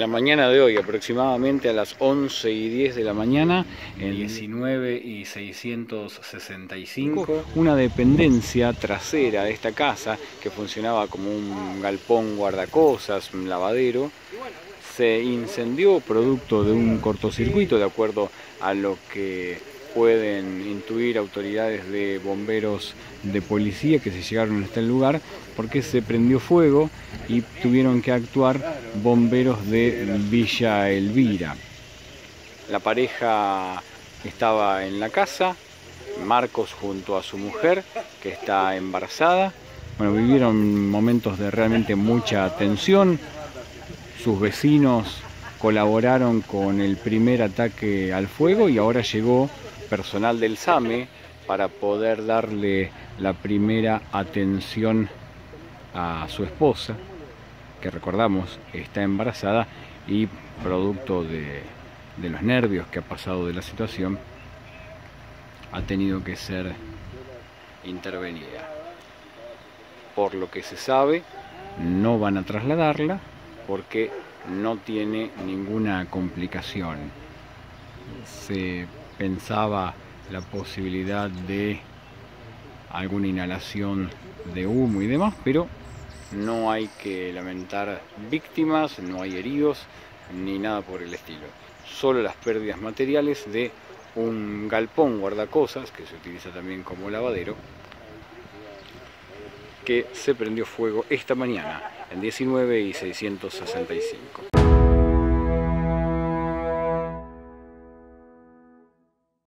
la mañana de hoy, aproximadamente a las 11:10 de la mañana, en 19.665, una dependencia trasera de esta casa, que funcionaba como un galpón guardacosas, un lavadero, se incendió producto de un cortocircuito, de acuerdo a lo que pueden intuir autoridades de bomberos de policía que se llegaron hasta el lugar, porque se prendió fuego y tuvieron que actuar bomberos de Villa Elvira. La pareja estaba en la casa, Marcos junto a su mujer, que está embarazada. Bueno, vivieron momentos de realmente mucha tensión. Sus vecinos colaboraron con el primer ataque al fuego y ahora llegó personal del SAME para poder darle la primera atención a su esposa, que recordamos está embarazada y producto de los nervios que ha pasado de la situación ha tenido que ser intervenida. Por lo que se sabe, no van a trasladarla porque no tiene ninguna complicación. Se pensaba la posibilidad de alguna inhalación de humo y demás, pero no hay que lamentar víctimas, no hay heridos ni nada por el estilo. Solo las pérdidas materiales de un galpón guardacosas, que se utiliza también como lavadero, que se prendió fuego esta mañana en 19.665.